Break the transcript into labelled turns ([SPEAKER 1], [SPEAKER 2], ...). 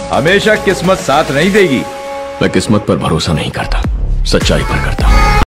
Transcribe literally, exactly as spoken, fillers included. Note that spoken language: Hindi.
[SPEAKER 1] हमेशा किस्मत साथ नहीं देगी।
[SPEAKER 2] मैं किस्मत पर भरोसा नहीं करता, सच्चाई पर करता हूं।